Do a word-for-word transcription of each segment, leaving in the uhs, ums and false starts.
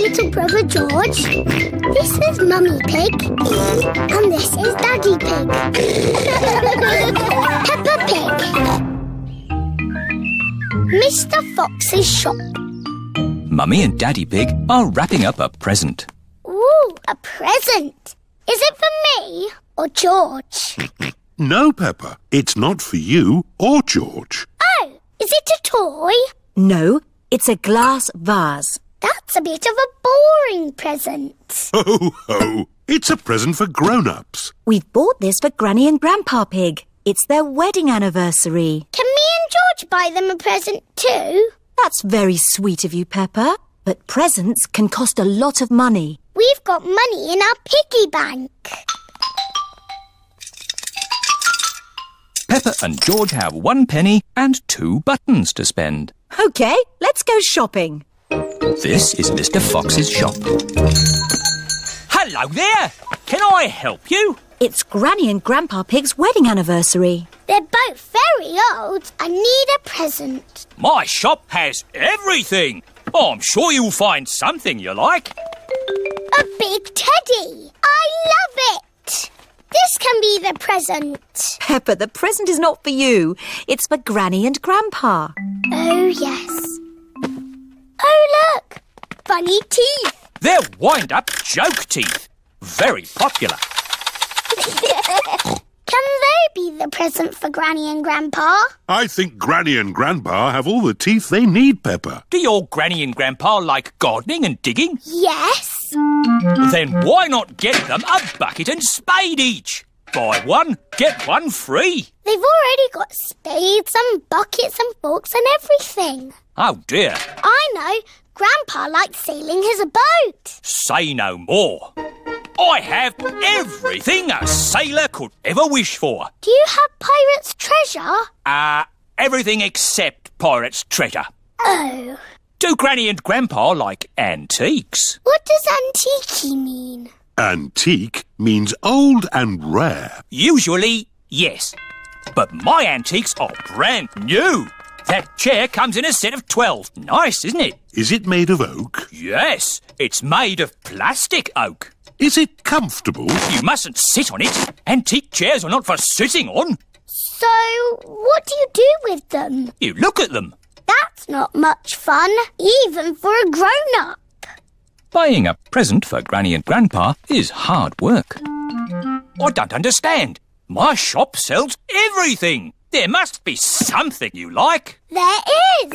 little brother George. This is Mummy Pig. And this is Daddy Pig. Peppa Pig. Mister Fox's shop. Mummy and Daddy Pig are wrapping up a present. Ooh, a present. Is it for me or George? No, Peppa, it's not for you or George. Oh, is it a toy? No, it's a glass vase. That's a bit of a boring present. Ho, ho! It's a present for grown-ups. We've bought this for Granny and Grandpa Pig. It's their wedding anniversary. Can me and George buy them a present too? That's very sweet of you, Peppa. But presents can cost a lot of money. We've got money in our piggy bank. Peppa and George have one penny and two buttons to spend. OK, let's go shopping. This is Mister Fox's shop. Hello there! Can I help you? It's Granny and Grandpa Pig's wedding anniversary. They're both very old and need a present. My shop has everything. I'm sure you'll find something you like. A big teddy. I love it. This can be the present. Peppa, the present is not for you. It's for Granny and Grandpa. Oh, yes. Oh, look. Funny teeth. They're wind-up joke teeth. Very popular. Can they be the present for Granny and Grandpa? I think Granny and Grandpa have all the teeth they need, Peppa. Do your Granny and Grandpa like gardening and digging? Yes. Then why not get them a bucket and spade each? Buy one, get one free. They've already got spades and buckets and forks and everything. Oh dear. I know. Grandpa likes sailing his boat. Say no more. I have everything a sailor could ever wish for. Do you have pirate's treasure? Uh, everything except pirate's treasure. Oh. Do Granny and Grandpa like antiques? What does antique mean? Antique means old and rare. Usually, yes. But my antiques are brand new. That chair comes in a set of twelve. Nice, isn't it? Is it made of oak? Yes, it's made of plastic oak. Is it comfortable? You mustn't sit on it. Antique chairs are not for sitting on. So, what do you do with them? You look at them. That's not much fun, even for a grown-up. Buying a present for Granny and Grandpa is hard work. I don't understand. My shop sells everything. There must be something you like. There is.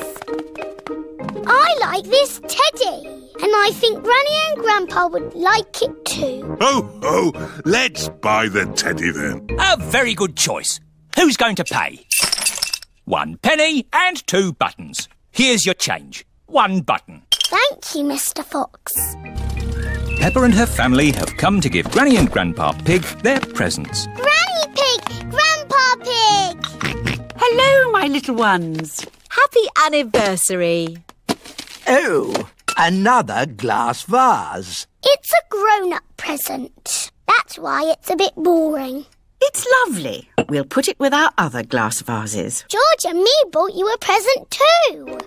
I like this teddy. And I think Granny and Grandpa would like it too. Ho, ho! Let's buy the teddy then. A very good choice. Who's going to pay? One penny and two buttons. Here's your change. One button. Thank you, Mister Fox. Peppa and her family have come to give Granny and Grandpa Pig their presents. Granny Pig! Grandpa Pig! Hello, my little ones. Happy anniversary. Oh, another glass vase. It's a grown-up present. That's why it's a bit boring. It's lovely. We'll put it with our other glass vases. George and me bought you a present too.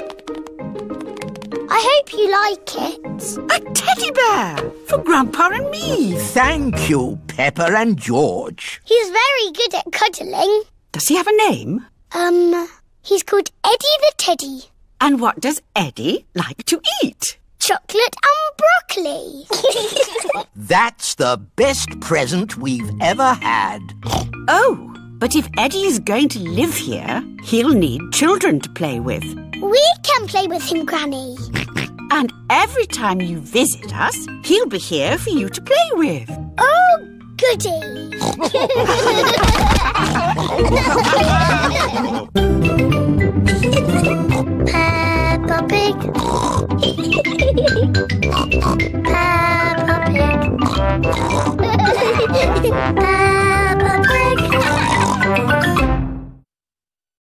I hope you like it. A teddy bear for Grandpa and me. Thank you, Peppa and George. He's very good at cuddling. Does he have a name? Um, he's called Eddie the Teddy. And what does Eddie like to eat? Chocolate and broccoli. That's the best present we've ever had. Oh, but if Eddie is going to live here, he'll need children to play with. We can play with him, Granny. And every time you visit us, he'll be here for you to play with. Oh, goody. Peppa Pig. Peppa Pig.